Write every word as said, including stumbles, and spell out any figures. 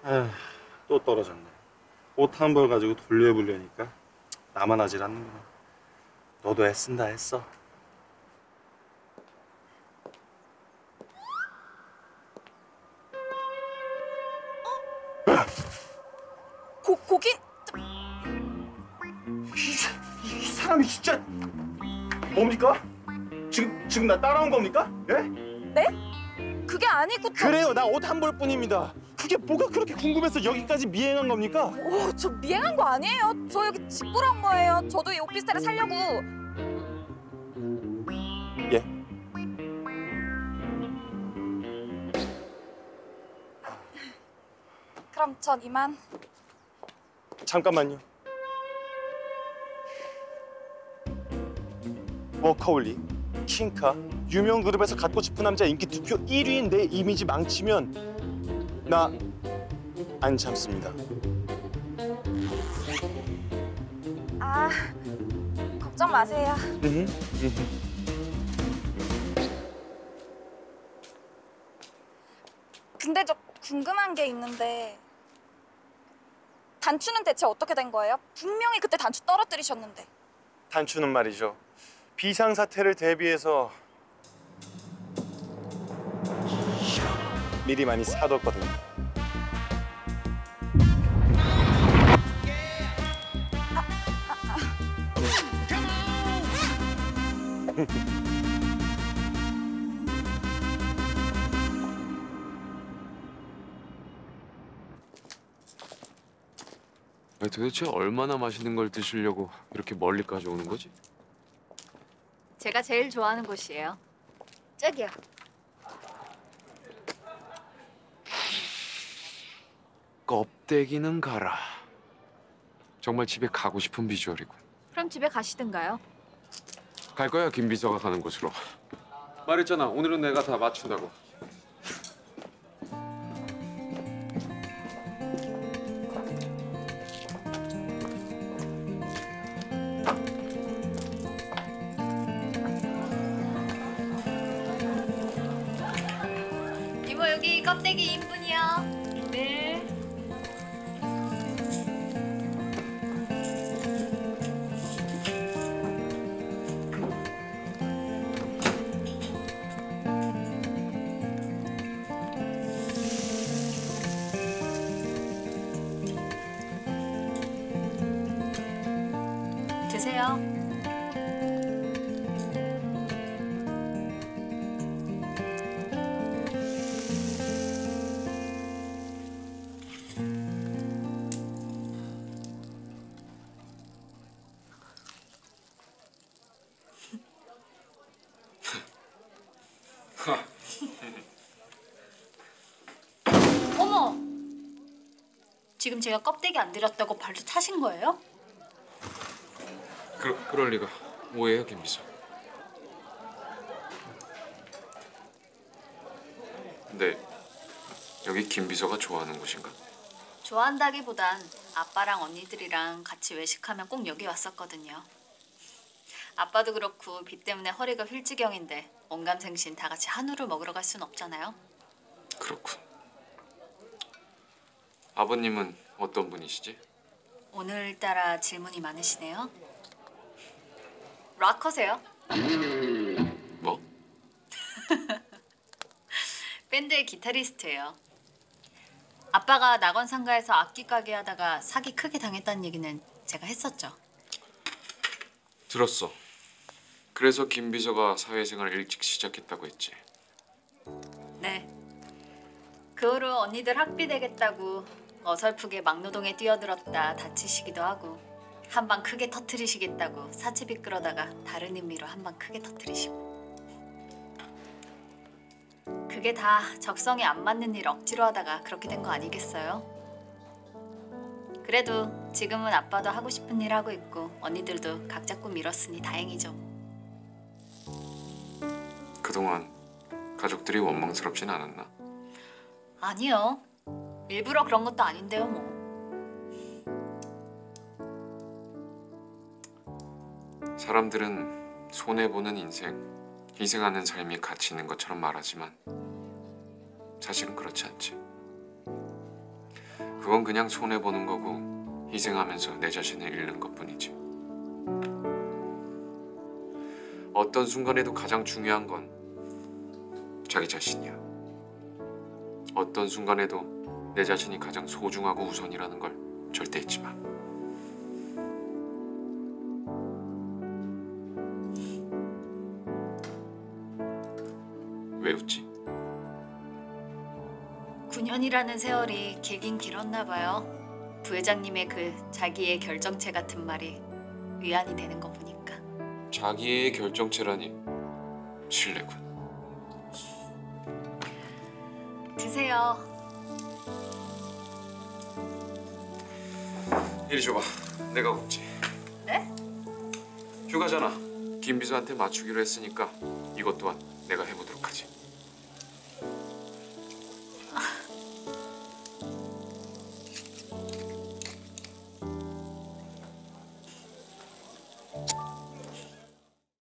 에휴, 또 떨어졌네. 옷 한 벌 가지고 돌려보려니까 나만 하질 않는구나. 너도 애쓴다 했어. 고, 고긴? 이, 이 사람이 진짜 뭡니까? 지금 지금 나 따라온 겁니까? 예? 네? 그게 아니고 저... 그래요, 나 옷 한 벌뿐입니다. 그게 뭐가 그렇게 궁금해서 여기까지 미행한 겁니까? 오, 저 미행한 거 아니에요. 저 여기 집 보러 온 거예요. 저도 이 오피스텔에 살려고. 예. 그럼 전 이만. 잠깐만요. 워커홀리, 킹카, 유명 그룹에서 갖고 싶은 남자 인기 투표 일 위인 내 이미지 망치면 나 안 참습니다. 아, 걱정 마세요. 으흠, 으흠. 근데 저 궁금한 게 있는데 단추는 대체 어떻게 된 거예요? 분명히 그때 단추 떨어뜨리셨는데. 단추는 말이죠. 비상사태를 대비해서 미리 많이 사뒀거든요. 아니, 도대체 얼마나 맛있는 걸 드시려고 이렇게 멀리까지 오는 거지? 제가 제일 좋아하는 곳이에요. 저기요. 껍데기는 가라. 정말 집에 가고 싶은 비주얼이군. 그럼 집에 가시든가요. 갈 거야, 김 비서가 가는 곳으로. 말했잖아, 오늘은 내가 다 맞춘다고. 이모 여기 껍데기 이 인분이요. 네. 드세요. 어머! 지금 제가 껍데기 안 드렸다고 발로 차신 거예요? 그, 그럴 리가. 오해요, 김 비서. 근데 여기 김 비서가 좋아하는 곳인가? 좋아한다기보단 아빠랑 언니들이랑 같이 외식하면 꼭 여기 왔었거든요. 아빠도 그렇고 비 때문에 허리가 휠지경인데 원감생신 다 같이 한우를 먹으러 갈 순 없잖아요. 그렇군. 아버님은 어떤 분이시지? 오늘따라 질문이 많으시네요. 락커세요? 뭐? 밴드의 기타리스트예요. 아빠가 낙원상가에서 악기 가게 하다가 사기 크게 당했다는 얘기는 제가 했었죠. 들었어. 그래서 김 비서가 사회생활을 일찍 시작했다고 했지. 네. 그 후로 언니들 학비 되겠다고 어설프게 막노동에 뛰어들었다 다치시기도 하고 한 방 크게 터트리시겠다고 사채비 끌어다가 다른 의미로 한 방 크게 터트리시고. 그게 다 적성에 안 맞는 일 억지로 하다가 그렇게 된 거 아니겠어요? 그래도 지금은 아빠도 하고 싶은 일 하고 있고 언니들도 각자 꿈 이뤘으니 다행이죠. 그동안 가족들이 원망스럽진 않았나? 아니요. 일부러 그런 것도 아닌데요, 뭐. 사람들은 손해보는 인생, 희생하는 삶이 가치 있는 것처럼 말하지만 사실은 그렇지 않지. 그건 그냥 손해 보는 거고 희생하면서 내 자신을 잃는 것뿐이지. 어떤 순간에도 가장 중요한 건 자기 자신이야. 어떤 순간에도 내 자신이 가장 소중하고 우선이라는 걸 절대 잊지 마. 왜 웃지? 구 년이라는 세월이 길긴 길었나 봐요. 부회장님의 그 자기의 결정체 같은 말이 위안이 되는 거 보니까. 자기의 결정체라니 실례군. 드세요. 이리 줘봐. 내가 굽지. 네? 휴가잖아. 김 비서한테 맞추기로 했으니까 이것 또한 내가 해보도록 하지.